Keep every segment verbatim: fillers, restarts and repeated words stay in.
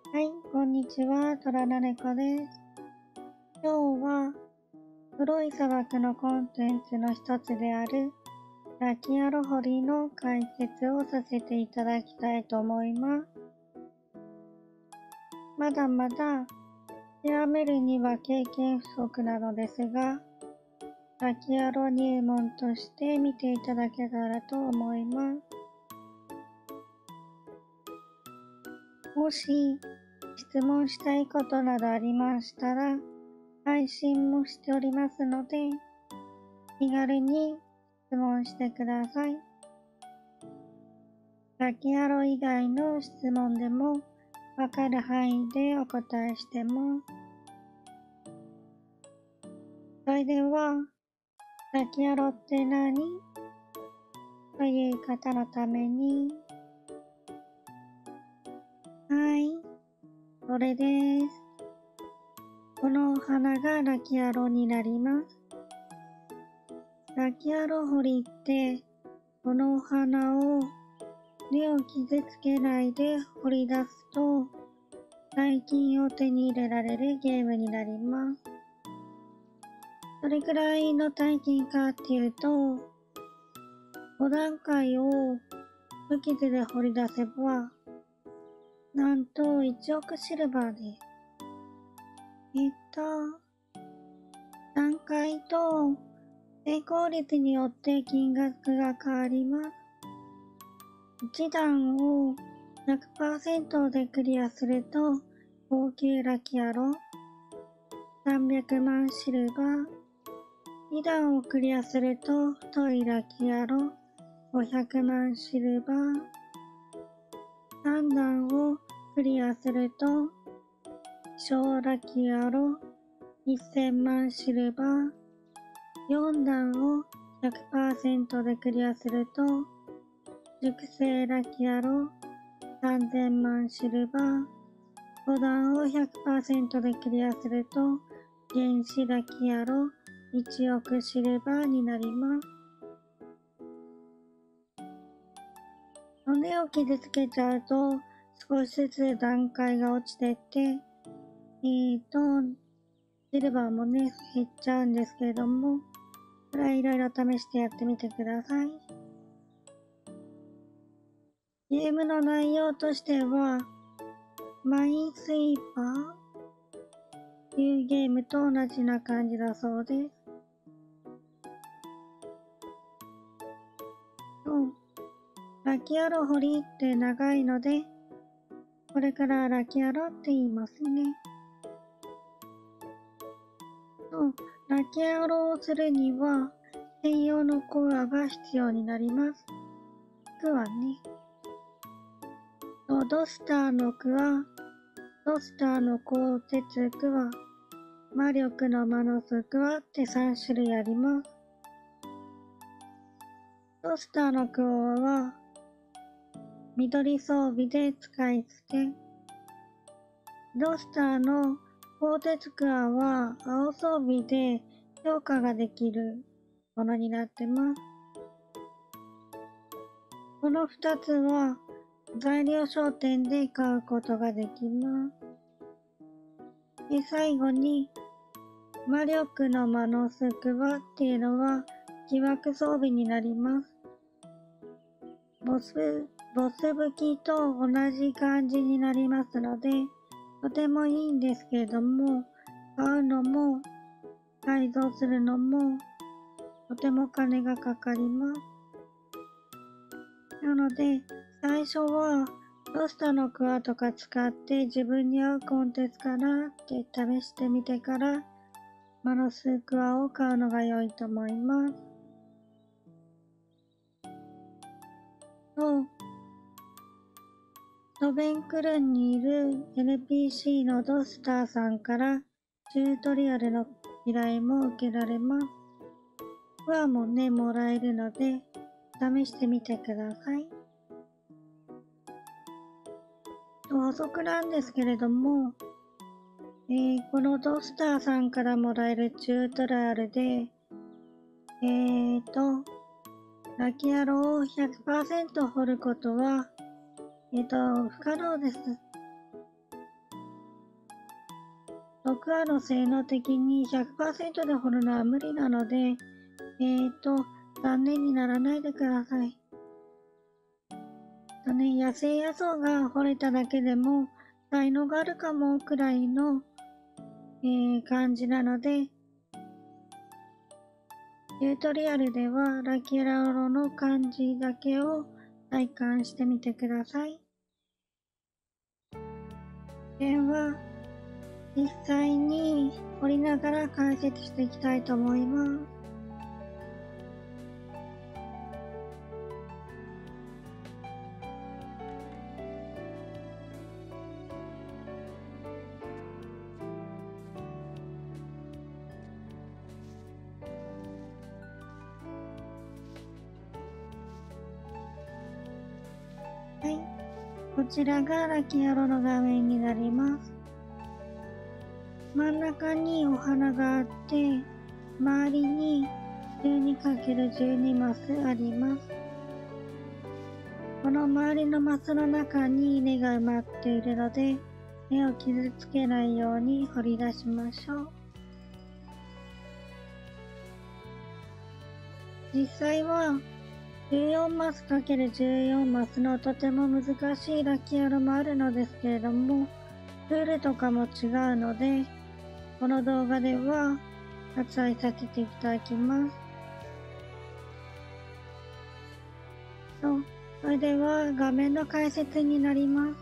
はい、こんにちは、トラナネコです。今日は、黒い砂漠のコンテンツの一つである、ラキアロホリの解説をさせていただきたいと思います。まだまだ、極めるには経験不足なのですが、ラキアロ入門として見ていただけたらと思います。もし、質問したいことなどありましたら、配信もしておりますので、気軽に質問してください。ラキアロ以外の質問でもわかる範囲でお答えしてます。それでは、ラキアロって何？という方のために、はい、これです。このお花がラキアロになります。ラキアロ掘りって、このお花を根を傷つけないで掘り出すと、大金を手に入れられるゲームになります。どれくらいの大金かっていうと、ご段階を無傷で掘り出せば、なんといちおくシルバーです。えっと、段階と成功率によって金額が変わります。いち段を ひゃくパーセント でクリアすると高級ラキアロさんびゃくまんシルバー、に段をクリアすると太いラキアロごひゃくまんシルバー、さん段をクリアすると小ラキアロせんまんシルバー、よん段を ひゃくパーセント でクリアすると熟成ラキアロさんぜんまんシルバー、ご段を ひゃくパーセント でクリアすると原始ラキアロいちおくシルバーになります。骨を傷つけちゃうと少しずつ段階が落ちてって、えーと、シルバーもね、減っちゃうんですけれども、これはいろいろ試してやってみてください。ゲームの内容としては、マインスイーパーというゲームと同じな感じだそうです。ラキアロ掘りって長いので、これからラキアロって言いますね。と、ラキアロをするには、専用のコアが必要になります。クワね。と、ドスターのクワ、ドスターの鋼鉄クワ、魔力のマノスクワってさん種類あります。ドスターのクワは、緑装備で使い捨て。ドスターの鋼鉄クワは青装備で強化ができるものになってます。このふたつは材料商店で買うことができます。で、最後に魔力のマノスクワっていうのは疑惑装備になります。ボス、ボス武器と同じ感じになりますので、とてもいいんですけれども、買うのも改造するのもとても金がかかります。なので、最初はロスタのクワとか使って自分に合うコンテンツかなって試してみてからマノスクワを買うのが良いと思います。と、ロベンクルンにいる エヌピーシー のドスターさんからチュートリアルの依頼も受けられます。クワもね、もらえるので試してみてください。補足なんですけれども、えー、このドスターさんからもらえるチュートリアルで、えーと、ラキアロを ひゃくパーセント 掘ることは、えーと、不可能です。 僕はの性能的に ひゃくパーセント で掘るのは無理なので、えーと、残念にならないでください。とね、野生野草が掘れただけでも才能があるかもくらいの、えー、感じなので、チュートリアルではラキュラオロの漢字だけを体感してみてください。では、実際に掘りながら解説していきたいと思います。はい、こちらがラキュアロの画面になります。真ん中にお花があって、周りに じゅうにかけるじゅうに マスあります。この周りのマスの中に根が埋まっているので、根を傷つけないように掘り出しましょう。実際はじゅうよんマス ×じゅうよん マスのとても難しいラキュアロもあるのですけれども、ルールとかも違うので、この動画では割愛させていただきます。と、それでは画面の解説になります。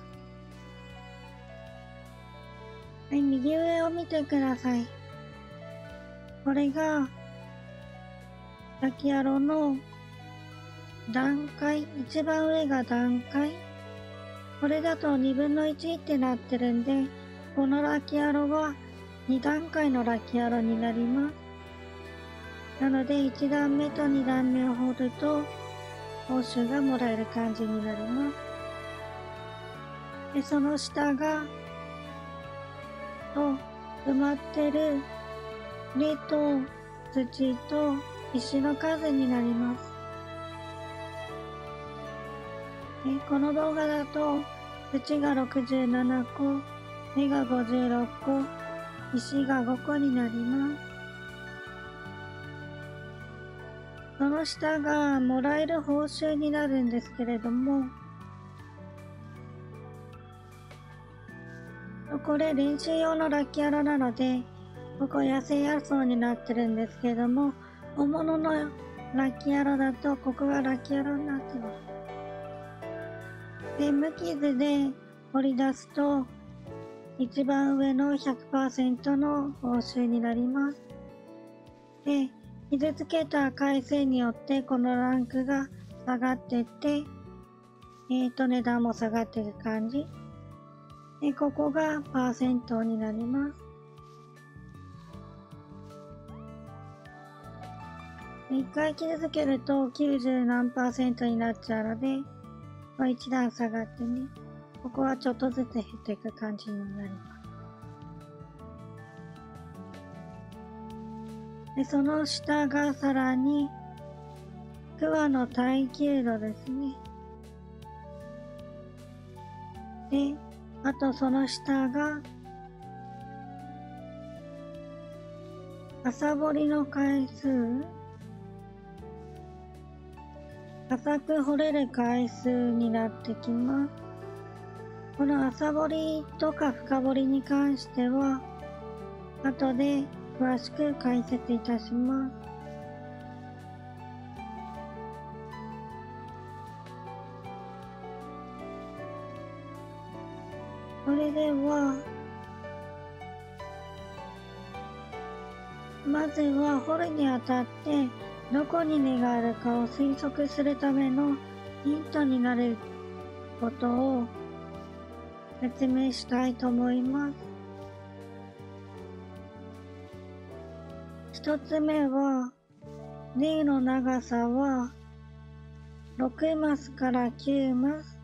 はい、右上を見てください。これがラキュアロの段階、一番上が段階。これだとにぶんのいちってなってるんで、このラキュアロはに段階のラキュアロになります。なのでいち段目とに段目を掘ると報酬がもらえる感じになります。で、その下がと埋まってる根と土と石の数になります。で、この動画だと土がろくじゅうななこ、根がごじゅうろっこ、石がごこになります。その下がもらえる報酬になるんですけれども、これ練習用のラキュアロなので、ここ野生野草になってるんですけれども、本物のラキュアロだとここがラキュアロになってます。で、無傷で掘り出すと、一番上の ひゃくパーセント の報酬になります。で、傷つけた回数によってこのランクが下がっていって、えーと、値段も下がっていく感じ。で、ここがパーセントになります。一回傷つけるときゅうじゅうなんパーセントになっちゃうので、一段下がってね、ここはちょっとずつ減っていく感じになります。で、その下がさらに桑の耐久度ですね。で、あとその下が朝掘りの回数、浅く掘れる回数になってきます。この朝掘りとか深掘りに関しては後で詳しく解説いたします。それではまずは掘るにあたってどこに根があるかを推測するためのヒントになることを説明したいと思います。一つ目は、根の長さはろくマスからきゅうマス、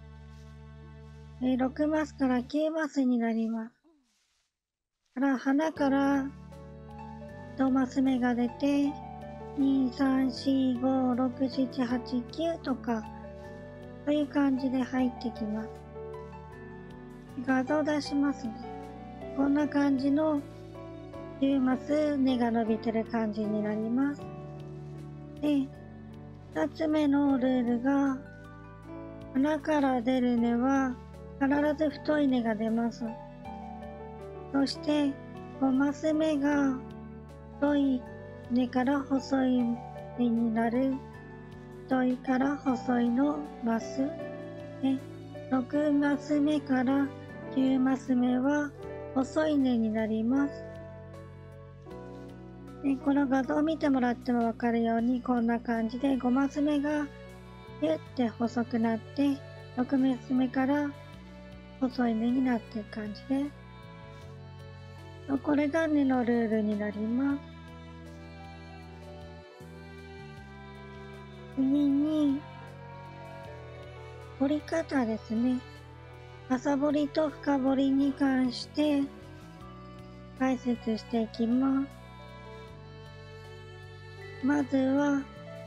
ろくマスからきゅうマスになります。から花からいちマス目が出て、に、さん、し、ご、ろく、しち、はち、きゅうとか、そういう感じで入ってきます。画像出しますね。 こんな感じのきゅうマス根が伸びてる感じになります。で、ふたつめのルールが、花から出る根は必ず太い根が出ます。そしてごマス目が太い根から細い根になる太いから細いのマスで、ろくマス目からきゅうマス目は細い根になります。でこの画像を見てもらってもわかるように、こんな感じでごマス目がギュッて細くなって、ろくマス目から細い根になっていく感じです。これが根のルールになります。次に、掘り方ですね。浅掘りと深掘りに関して解説していきます。まずは、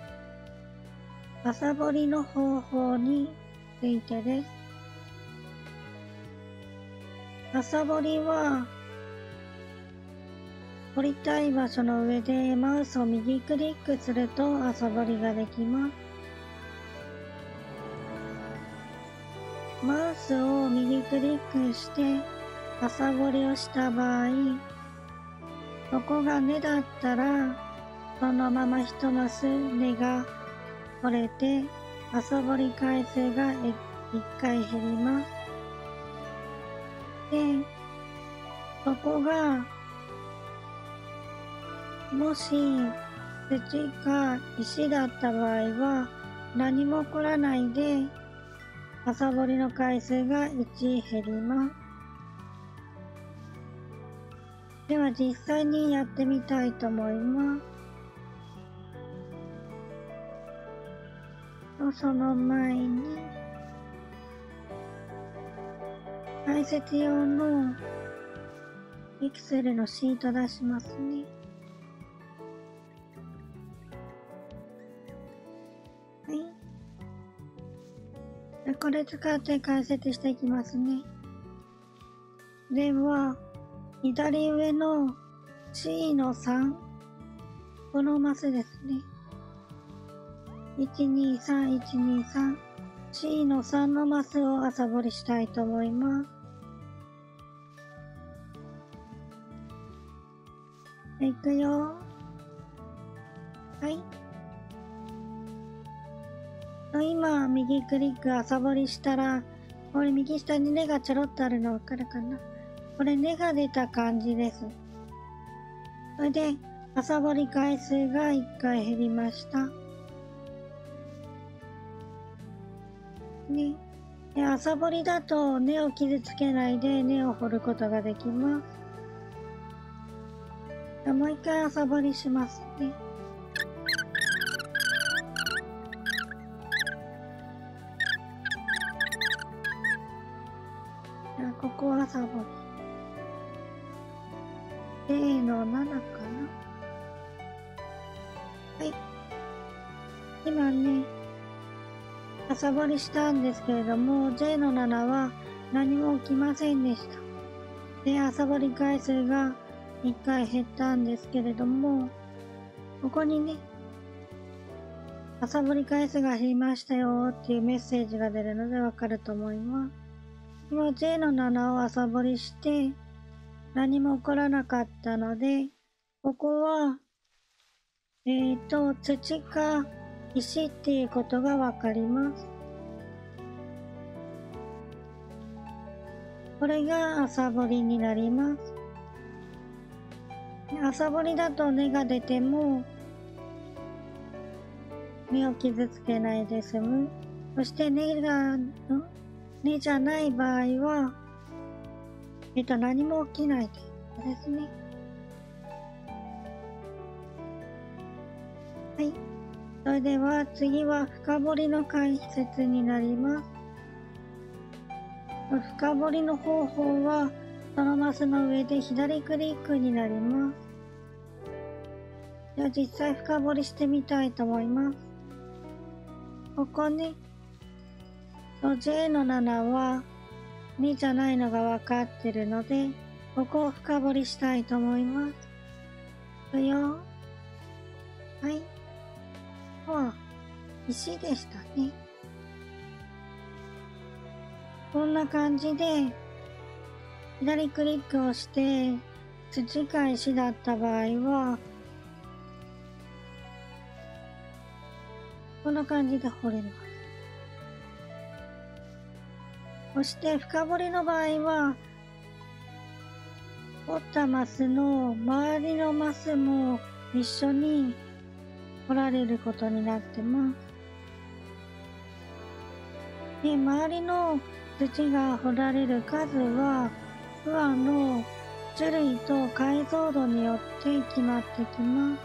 浅掘りの方法についてです。浅掘りは、掘りたい場所の上でマウスを右クリックすると浅掘りができます。マウスを右クリックして浅掘りをした場合、そこが根だったら、そのまま一マス根が折れて浅掘り回数がいっかい減ります。で、そこがもし土か石だった場合は何も起こらないで浅掘りの回数がいち減ります。では実際にやってみたいと思います。その前に解説用の Excel のシート出しますね。はい。これ使って解説していきますね。では、左上の シー のさん、このマスですね。いちにさんいちにさん シー のさんのマスを浅掘りしたいと思います。いくよ。はい。今、右クリック浅掘りしたら、これ右下に根がちょろっとあるのわかるかな？これ根が出た感じです。それで、浅掘り回数がいっかい減りました。ね。で、浅掘りだと根を傷つけないで根を掘ることができます。もう一回浅掘りしますね。じゃあここは浅掘り。ゼロのななかな。はい。今ね、浅掘りしたんですけれども、ゼロのななは何も起きませんでした。で、浅掘り回数がいっかい減ったんですけれども、ここにね、浅掘り回数が減りましたよっていうメッセージが出るのでわかると思います。今 ジェイ のななを浅掘りして何も起こらなかったので、ここは、えっと、土か石っていうことがわかります。これが浅掘りになります。浅掘りだと根が出ても根を傷つけないで済む。そして根が、根じゃない場合は、えっと、何も起きないということですね。はい。それでは次は深掘りの解説になります。深掘りの方法は、そのマスの上で左クリックになります。じゃあ実際深掘りしてみたいと思います。ここね、ジェイ のななはにじゃないのが分かってるので、 ここを深掘りしたいと思います。いくよ。はい。あ、石でしたね。こんな感じで、左クリックをして、土か石だった場合は、こんな感じで掘れます。そして深掘りの場合は、掘ったマスの周りのマスも一緒に掘られることになってます。で、周りの土が掘られる数は、不安の種類と解像度によって決まってきます。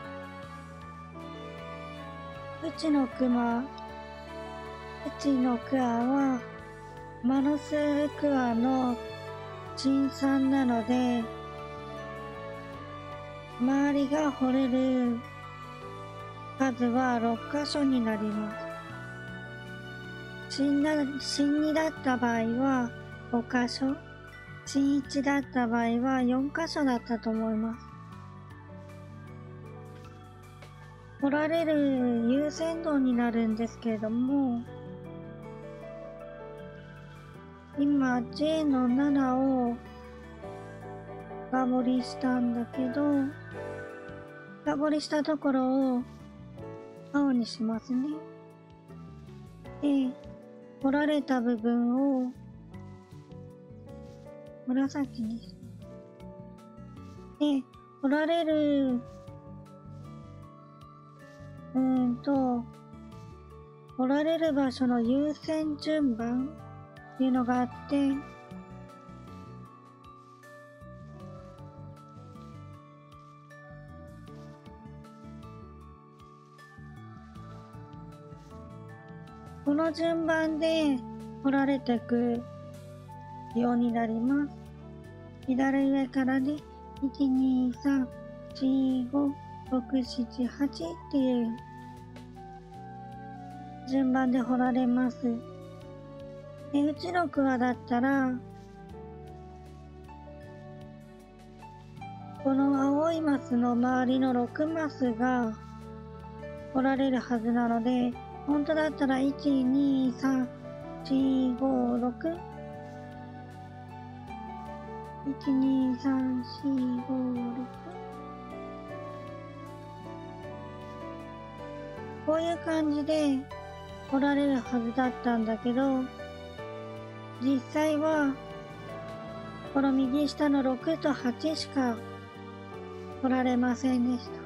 うちのクマ、うちのクワは、マノスクワの新産なので、周りが掘れる数はろっかしょになります。新な、新にだった場合はごかしょ、新いちだった場合はよんかしょだったと思います。掘られる優先度になるんですけれども、今 ジェイ のななを深掘りしたんだけど、深掘りしたところを青にしますね。で、掘られた部分を紫にします。で、掘られる、うーんと、掘られる場所の優先順番っていうのがあって、この順番で掘られていくようになります。左上からね、いち、に、さん、よん、ご、ろく、なな、はちっていう順番で掘られます。で、うちのクワだったら、この青いマスの周りのろくマスが掘られるはずなので、本当だったらいち、に、さん、よん、ご、ろく いち、に、さん、よん、ご、ろく こういう感じで掘られるはずだったんだけど、実際はこの右下のろくとはちしか掘られませんでした。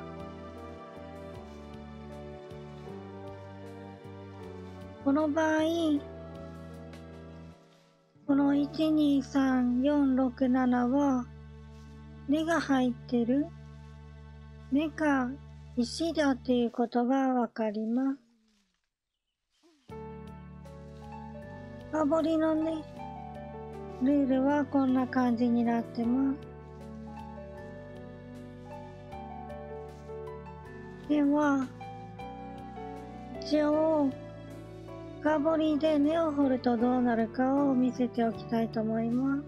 この場合、このいち、に、さん、よん、ろく、ななは根が入ってる根か石だということがわかります。深掘りのね、ルールはこんな感じになってます。では、一応、深掘りで根を掘るとどうなるかを見せておきたいと思います。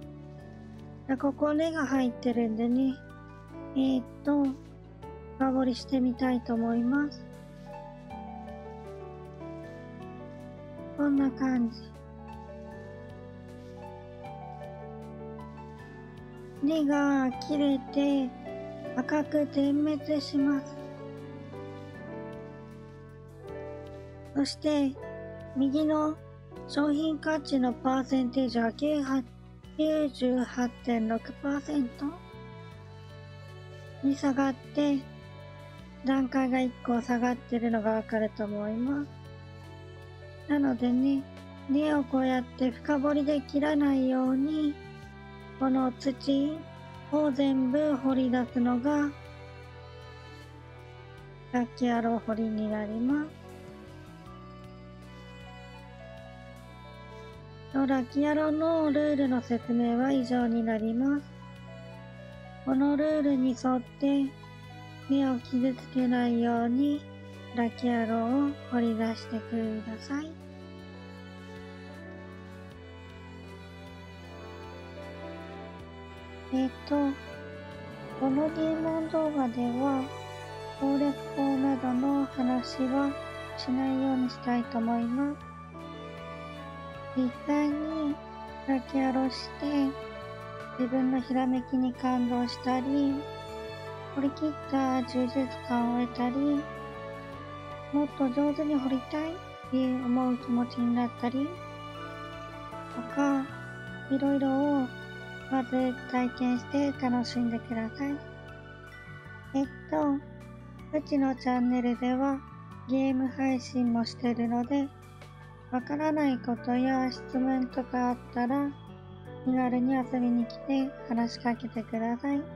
ここ根が入ってるんでね、えー、っと、深掘りしてみたいと思います。こんな感じ。根が切れて赤く点滅します。そして、右の商品価値のパーセンテージは きゅうじゅうはちてんろくパーセント に下がって、段階がいっこ下がってるのがわかると思います。なのでね、根をこうやって深掘りで切らないように、この土を全部掘り出すのがラッキーアロー掘りになります。ラッキーアローのルールの説明は以上になります。このルールに沿って根を傷つけないようにラッキーアローを掘り出してください。 えっと、この入門動画では、攻略法などの話はしないようにしたいと思います。実際にラキアロして自分のひらめきに感動したり、掘り切った充実感を得たり、もっと上手に掘りたいって思う気持ちになったりとか、いろいろをまず体験して楽しんでください。えっと、うちのチャンネルではゲーム配信もしてるので、わからないことや質問とかあったら、気軽に遊びに来て話しかけてください。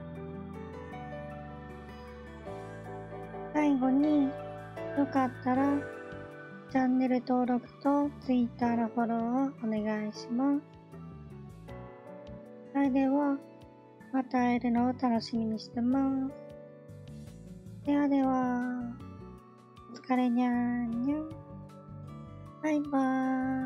最後に、よかったら、チャンネル登録と Twitter のフォローをお願いします。それでは、また会えるのを楽しみにしてます。ではでは、お疲れにゃーにゃん。バイバーイ。